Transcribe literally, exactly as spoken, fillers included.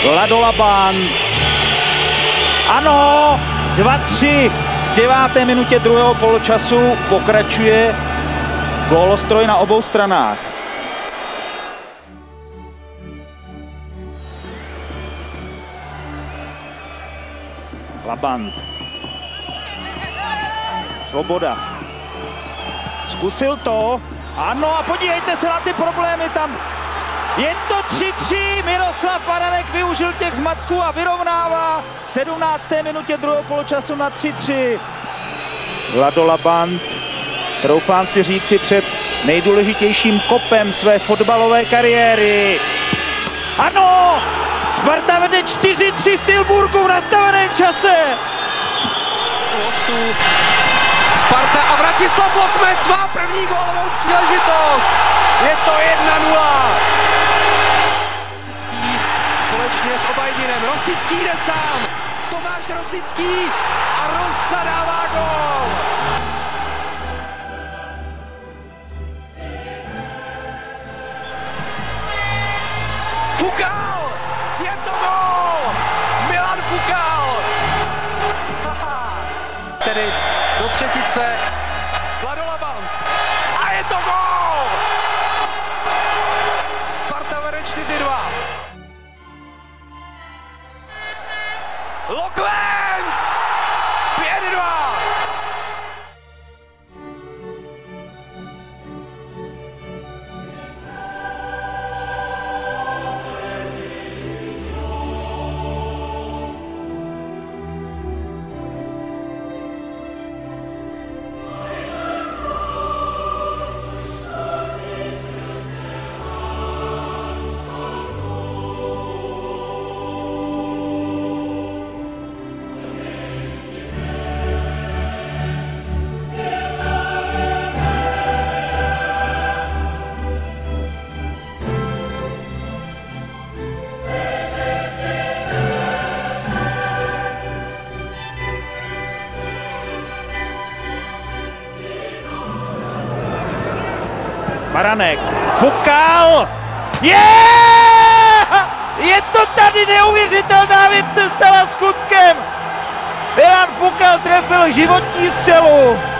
Ladolaban. Ano, dva tři. V deváté minutě druhého poločasu pokračuje gólostroj na obou stranách. Labant. Svoboda. Zkusil to. Ano, a podívejte se na ty problémy tam. Je to tři tři, Miroslav Baranek využil těch zmatků a vyrovnává v sedmnácté minutě druhého poločasu na tři tři. Ladolabant, troufám si říci, před nejdůležitějším kopem své fotbalové kariéry. Ano, Sparta vede čtyři tři v Tilburgu v nastaveném čase. Sparta a Vratislav Lokmec má první gólovou příležitost. Je to jedna nula. Rosický společně s Obajdinem. Rosický jde sám. Tomáš Rosický a Rosa dává gól. Fukal! Je to gól! Milan Fukal! Tedy do třetice Ladolabant. A je to gól! Sparta vede čtyři dva. Lokvenc! pět dva. Baranek, Fukal, je! Je to tady neuvěřitelná věc, se stala skutkem. Milan Fukal trefil životní střelu.